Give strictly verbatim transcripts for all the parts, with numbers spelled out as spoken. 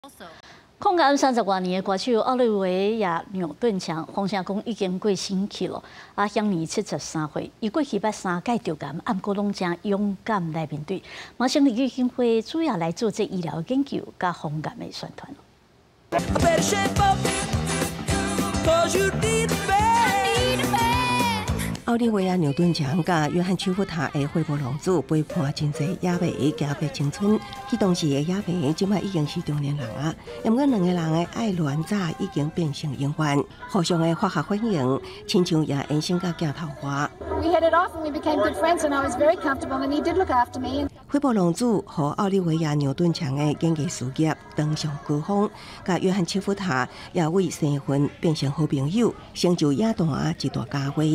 抗癌三十多年的歌手奥利维亚·牛顿强，风声讲已经过身去了，啊，享年七十三岁。伊过去捌三届着癌，按过拢真勇敢来面对。马成立基金会主要来做这医疗研究甲防癌的宣传。 奥利维亚·牛顿强甲约翰·丘福塔的惠普龙子陪伴真侪亚迷行过青春。迄当时的亚迷，即摆已经是中年人啊。毋过两个人的爱恋早已经变成永远，互相的化学反应，亲像也延伸到镜头花。 We hit it off and we became good friends, and I was very comfortable, and he did look after me. 惠普龙子和奥利维亚·牛顿强的演艺事业登上高峰，甲约翰·丘福塔也为生婚变成好朋友，成就亚大一大家伙。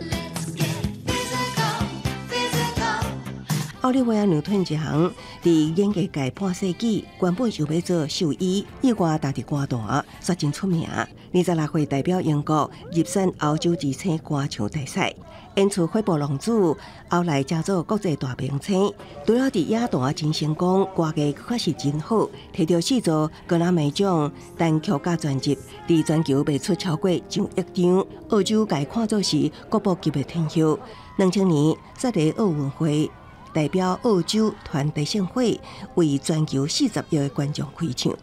奥利维亚·牛顿强在演艺界半世纪，原本想要做兽医，意外打得歌坛，煞真出名。二十六岁代表英国入选欧洲之星歌唱大赛，演出《惠普龙子》，后来加做国际大名星。除了伫亚坛真成功，歌艺确实真好，摕到四座格莱美奖，单曲甲专辑伫全球卖出超过上亿张。澳洲界看作是国宝级的天后。两千年在个奥运会。 代表澳洲团体盛会，为全球四十亿的观众开唱。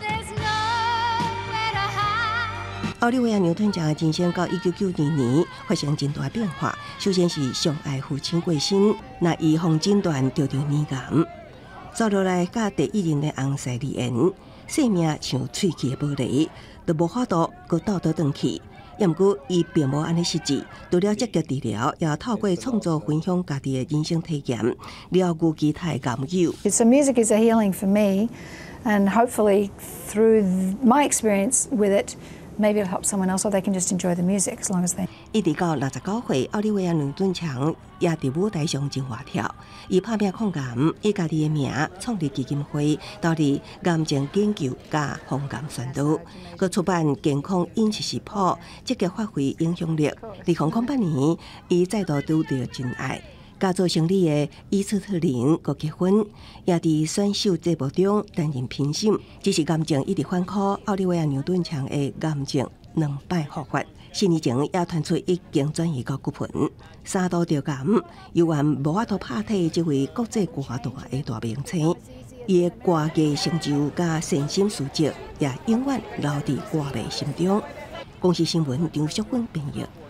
奥利维亚·牛顿强的人生到一九九二年发生真大变化。首先是相爱父亲过身，那伊方诊断得着乳癌，接落来甲第一任的翁婿离缘，生命像喙齿的玻璃，都无法度搁倒倒转去。 毋过，伊并无安尼失志，除了积极治疗，也透过创作分享家己的人生体验，疗愈其他的感友。 So music is a healing for me, and hopefully through my experience with it, maybe it'll help someone else, or they can just enjoy the music as long as they. 一直到六十九岁，奥利维亚·牛顿强也伫舞台上真活跳。伊拍拼抗癌，以家己的名创立基金会，导致癌症研究甲防癌宣导。佮出版《健康饮食食谱》，积极发挥影响力。二零零八年，伊再度拄到真爱。 家族成立的伊斯特林佮结婚，也伫选秀节目中担任评审。只是癌症一直反苦，奥利维亚·牛顿强的癌症两摆复发。四年前也传出已经转移到骨盆，三度着癌，犹原无法度拍退这位国际歌坛的大明星。伊的歌艺成就甲善心事迹，也永远留伫歌迷心中。公视新闻张淑芬编译。